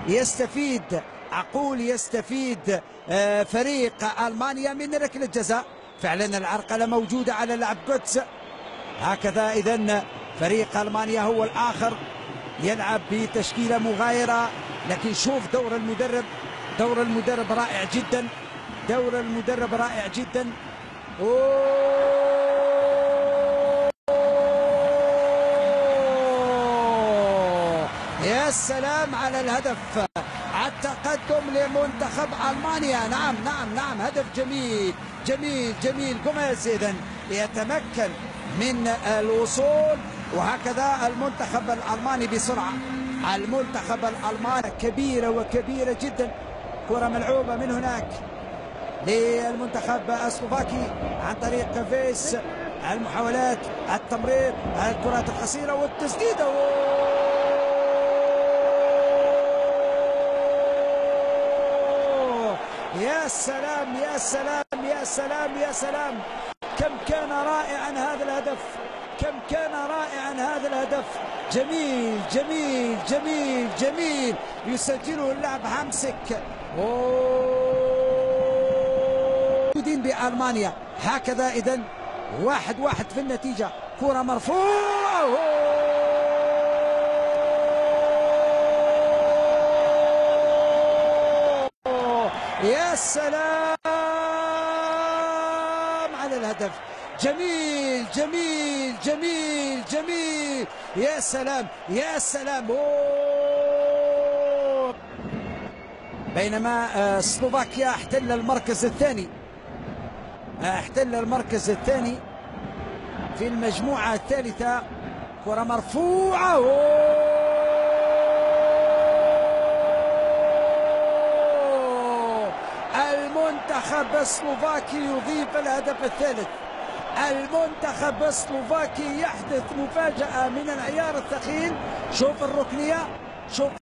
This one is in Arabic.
يستفيد، أقول يستفيد فريق ألمانيا من ركلة جزاء. فعلا العرقلة موجودة على لاعب جوتس. هكذا إذن فريق ألمانيا هو الآخر يلعب بتشكيلة مغايرة، لكن شوف دور المدرب، دور المدرب رائع جدا، دور المدرب رائع جدا. يا سلام على الهدف، التقدم لمنتخب ألمانيا. نعم نعم نعم، هدف جميل جميل جميل. جوميز إذن يتمكن من الوصول، وهكذا المنتخب الألماني بسرعة. المنتخب الألماني كبيرة وكبيرة جدا. كرة ملعوبة من هناك للمنتخب السلوفاكي عن طريق فيس. المحاولات، التمرير، الكرات القصيرة والتسديدة. يا سلام يا سلام يا سلام يا سلام، كم كان رائعا هذا الهدف، كم كان رائعا هذا الهدف. جميل جميل جميل جميل، يسجله اللاعب هامسك. موجودين بألمانيا. هكذا إذن 1-1 في النتيجة. كرة مرفوعة، يا سلام على الهدف. جميل جميل جميل جميل، يا سلام يا سلام. بينما سلوفاكيا احتل المركز الثاني، احتل المركز الثاني في المجموعة الثالثة. كرة مرفوعة، المنتخب السلوفاكي يضيف الهدف الثالث. المنتخب السلوفاكي يحدث مفاجأة من العيار الثقيل. شوف الركنية، شوف